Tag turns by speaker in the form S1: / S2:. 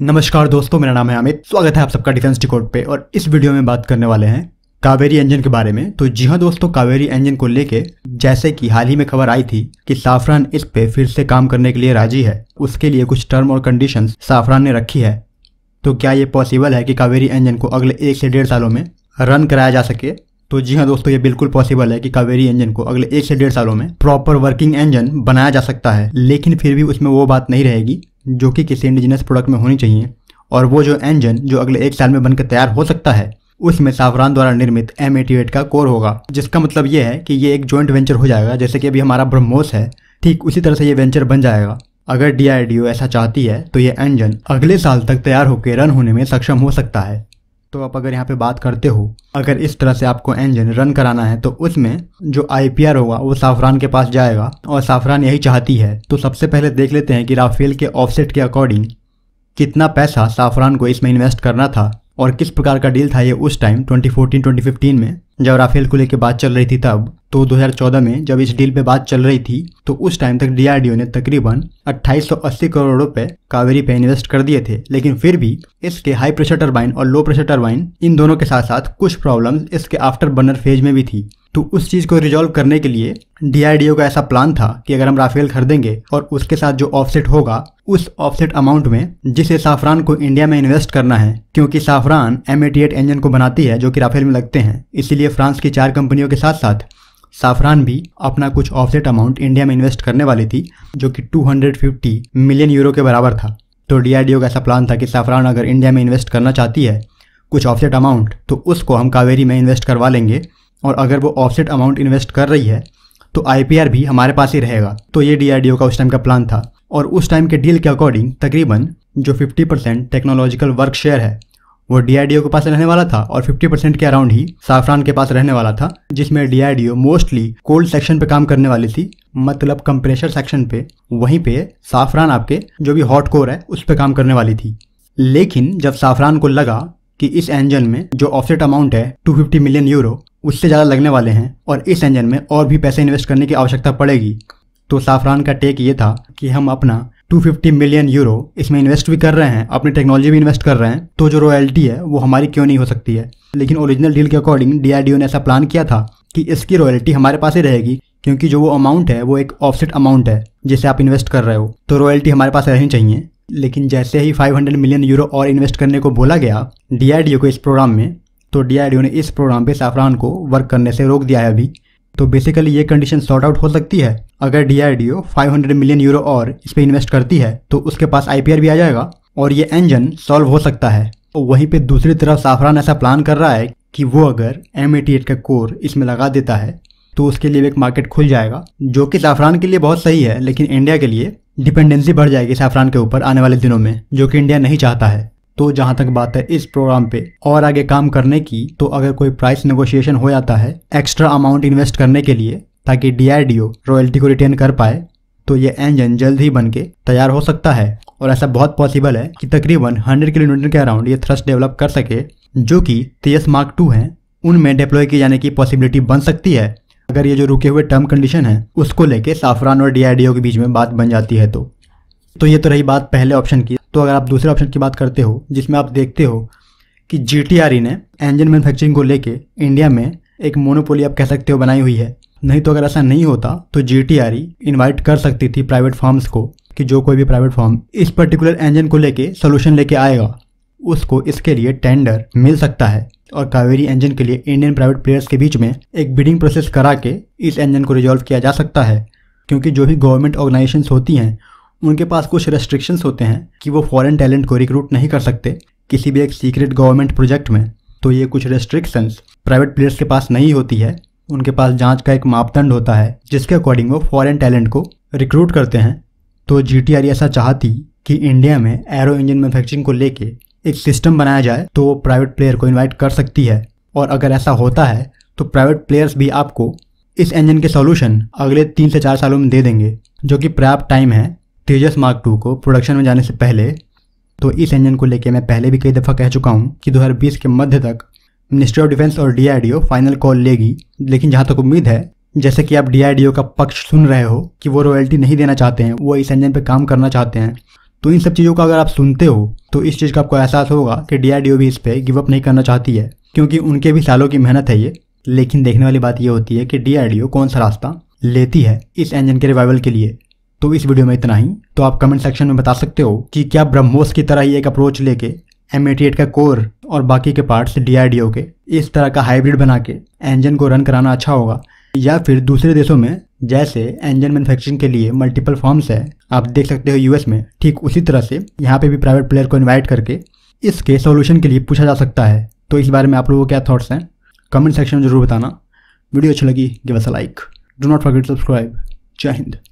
S1: नमस्कार दोस्तों, मेरा नाम है अमित। स्वागत है आप सबका डिफेंस डिकोड पे। और इस वीडियो में बात करने वाले हैं कावेरी इंजन के बारे में। तो जी हाँ दोस्तों, कावेरी इंजन को लेके जैसे कि हाल ही में खबर आई थी कि साफरान इस पे फिर से काम करने के लिए राजी है। उसके लिए कुछ टर्म और कंडीशंस साफरान ने रखी है। तो क्या ये पॉसिबल है कि कावेरी इंजन को अगले 1 से 1.5 सालों में रन कराया जा सके? तो जी हाँ दोस्तों, ये बिल्कुल पॉसिबल है कि कावेरी इंजन को अगले 1 से 1.5 सालों में प्रॉपर वर्किंग इंजन बनाया जा सकता है। लेकिन फिर भी उसमें वो बात नहीं रहेगी जो कि किसी इंडिजिनस प्रोडक्ट में होनी चाहिए। और वो जो इंजन जो अगले 1 साल में बनकर तैयार हो सकता है, उसमें साफरान द्वारा निर्मित M88 का कोर होगा। जिसका मतलब ये है कि ये एक जॉइंट वेंचर हो जाएगा। जैसे कि अभी हमारा ब्रह्मोस है, ठीक उसी तरह से ये वेंचर बन जाएगा। अगर DRDO ऐसा चाहती है तो ये इंजन अगले साल तक तैयार होकर रन होने में सक्षम हो सकता है। तो आप अगर यहाँ पे बात करते हो, अगर इस तरह से आपको इंजन रन कराना है तो उसमें जो IPR होगा वो साफरान के पास जाएगा और साफरान यही चाहती है। तो सबसे पहले देख लेते हैं कि राफेल के ऑफसेट के अकॉर्डिंग कितना पैसा साफरान को इसमें इन्वेस्ट करना था और किस प्रकार का डील था ये उस टाइम 2014-2015 में जब राफेल को लेकर बात चल रही थी। तब तो 2014 में जब इस डील पे बात चल रही थी तो उस टाइम तक DRDO ने तकरीबन 2880 करोड़ रुपए कावेरी पे इन्वेस्ट कर दिए थे। लेकिन फिर भी इसके हाई प्रेशर टरबाइन और लो प्रेशर टरबाइन इन दोनों के साथ साथ कुछ प्रॉब्लम्स इसके आफ्टर बर्नर फेज में भी थी। तो उस चीज को रिजॉल्व करने के लिए DRDO का ऐसा प्लान था कि अगर हम राफेल खरीदेंगे और उसके साथ जो ऑफसेट होगा उस ऑफसेट अमाउंट में जिसे साफरान को इंडिया में इन्वेस्ट करना है, क्योंकि साफरान M88 इंजन को बनाती है जो कि राफेल में लगते हैं। इसीलिए फ्रांस की 4 कंपनियों के साथ साथ साफरान भी अपना कुछ ऑफसेट अमाउंट इंडिया में इन्वेस्ट करने वाली थी, जो कि 250 मिलियन यूरो के बराबर था। तो DRDO का ऐसा प्लान था कि साफरान अगर इंडिया में इन्वेस्ट करना चाहती है कुछ ऑफसेट अमाउंट तो उसको हम कावेरी में इन्वेस्ट करवा लेंगे। और अगर वो ऑफसेट अमाउंट इन्वेस्ट कर रही है तो IPR भी हमारे पास ही रहेगा। तो ये DRDO का उस टाइम का प्लान था। और उस टाइम के डील के अकॉर्डिंग तकरीबन जो 50% टेक्नोलॉजिकल वर्क शेयर है वो DRDO के पास रहने वाला था और 50% के अराउंड ही साफरान के पास रहने वाला था, जिसमें DRDO मोस्टली कोल्ड सेक्शन पे काम करने वाली थी, मतलब कंप्रेशर सेक्शन पे। वहीं पे साफरान आपके जो भी हॉट कोर है उस पर काम करने वाली थी। लेकिन जब साफरान को लगा कि इस इंजन में जो ऑफसेट अमाउंट है 250 मिलियन यूरो उससे ज़्यादा लगने वाले हैं और इस इंजन में और भी पैसे इन्वेस्ट करने की आवश्यकता पड़ेगी, तो साफरान का टेक ये था कि हम अपना 250 मिलियन यूरो इसमें इन्वेस्ट भी कर रहे हैं, अपनी टेक्नोलॉजी भी इन्वेस्ट कर रहे हैं, तो जो रॉयल्टी है वो हमारी क्यों नहीं हो सकती है। लेकिन ओरिजिनल डील के अकॉर्डिंग DRDO ने ऐसा प्लान किया था कि इसकी रॉयल्टी हमारे पास ही रहेगी, क्योंकि जो वो अमाउंट है वो एक ऑफसेट अमाउंट है जिसे आप इन्वेस्ट कर रहे हो, तो रॉयल्टी हमारे पास रहनी चाहिए। लेकिन जैसे ही 500 मिलियन यूरो और इन्वेस्ट करने को बोला गया DRDO को इस प्रोग्राम में, तो DRDO ने इस प्रोग्राम पे साफरान को वर्क करने से रोक दिया है अभी। तो बेसिकली ये कंडीशन सॉर्ट आउट हो सकती है। अगर DRDO 500 मिलियन यूरो और इस पे इन्वेस्ट करती है तो उसके पास IPR भी आ जाएगा और ये इंजन सॉल्व हो सकता है। और वहीं पे दूसरी तरफ साफरान ऐसा प्लान कर रहा है कि वो अगर M88 का कोर इसमें लगा देता है तो उसके लिए एक मार्केट खुल जाएगा, जो कि साफरान के लिए बहुत सही है। लेकिन इंडिया के लिए डिपेंडेंसी बढ़ जाएगी साफरान के ऊपर आने वाले दिनों में, जो कि इंडिया नहीं चाहता है। तो जहां तक बात है इस प्रोग्राम पे और आगे काम करने की, तो अगर कोई प्राइस नेगोशिएशन हो जाता है एक्स्ट्रा अमाउंट इन्वेस्ट करने के लिए ताकि DRDO रॉयल्टी को रिटेन कर पाए, तो ये इंजन जल्द ही बन के तैयार हो सकता है। और ऐसा बहुत पॉसिबल है कि तकरीबन 100 किलोमीटर के अराउंड ये थ्रस्ट डेवलप कर सके, जो कि TEJAS MK-2 हैं उनमें डिप्लॉय किए जाने की पॉसिबिलिटी बन सकती है, अगर ये जो रुके हुए टर्म कंडीशन है उसको लेके साफरान और DRDO के बीच में बात बन जाती है। तो ये तो रही बात पहले ऑप्शन की। तो अगर आप दूसरे ऑप्शन की बात करते हो, जिसमें आप देखते हो कि GTRE ने इंजन मैन्युफैक्चरिंग को लेके इंडिया में एक मोनोपोली आप कह सकते हो बनाई हुई है। नहीं तो अगर ऐसा नहीं होता तो GTRE इनवाइट कर सकती थी प्राइवेट फर्म्स को कि जो कोई भी प्राइवेट फर्म इस पर्टिकुलर इंजन को लेके सोल्यूशन लेके आएगा उसको इसके लिए टेंडर मिल सकता है। और कावेरी इंजन के लिए इंडियन प्राइवेट प्लेयर्स के बीच में एक बिडिंग प्रोसेस करा के इस इंजन को रिजॉल्व किया जा सकता है। क्योंकि जो भी गवर्नमेंट ऑर्गेनाइजेशंस होती हैं उनके पास कुछ रेस्ट्रिक्शंस होते हैं कि वो फॉरेन टैलेंट को रिक्रूट नहीं कर सकते किसी भी एक सीक्रेट गवर्नमेंट प्रोजेक्ट में। तो ये कुछ रेस्ट्रिक्शंस प्राइवेट प्लेयर्स के पास नहीं होती है। उनके पास जांच का एक मापदंड होता है जिसके अकॉर्डिंग वो फॉरेन टैलेंट को रिक्रूट करते हैं। तो GTRE ऐसा चाहती कि इंडिया में एरो इंजन मैन्युफैक्चरिंग को लेके एक सिस्टम बनाया जाए तो वो प्राइवेट प्लेयर को इन्वाइट कर सकती है। और अगर ऐसा होता है तो प्राइवेट प्लेयर्स भी आपको इस इंजन के सॉल्यूशन अगले 3 से 4 सालों में दे देंगे, जो कि पर्याप्त टाइम है TEJAS MK-2 को प्रोडक्शन में जाने से पहले। तो इस इंजन को लेके मैं पहले भी कई दफ़ा कह चुका हूँ कि 2020 के मध्य तक मिनिस्ट्री ऑफ डिफेंस और DRDO फाइनल कॉल लेगी। लेकिन जहाँ तक उम्मीद है, जैसे कि आप DRDO का पक्ष सुन रहे हो कि वो रॉयल्टी नहीं देना चाहते हैं, वो इस इंजन पे काम करना चाहते हैं, तो इन सब चीज़ों का अगर आप सुनते हो तो इस चीज़ का आपको एहसास होगा कि DRDO भी इस पर गिव अप नहीं करना चाहती है, क्योंकि उनके भी सालों की मेहनत है ये। लेकिन देखने वाली बात ये होती है कि DRDO कौन सा रास्ता लेती है इस इंजन के रिवाइवल के लिए। तो इस वीडियो में इतना ही। तो आप कमेंट सेक्शन में बता सकते हो कि क्या ब्रह्मोस की तरह ही एक अप्रोच लेके M88 का कोर और बाकी के पार्ट्स DRDO के इस तरह का हाइब्रिड बना के इंजन को रन कराना अच्छा होगा, या फिर दूसरे देशों में जैसे इंजन मैन्युफैक्चरिंग के लिए मल्टीपल फॉर्म्स है, आप देख सकते हो US में, ठीक उसी तरह से यहाँ पे भी प्राइवेट प्लेयर को इन्वाइट करके इसके सॉल्यूशन के लिए पूछा जा सकता है। तो इस बारे में आप लोगों को क्या थॉट्स हैं कमेंट सेक्शन में जरूर बताना। वीडियो अच्छी लगी give us a like, do not forget subscribe. जय हिंद।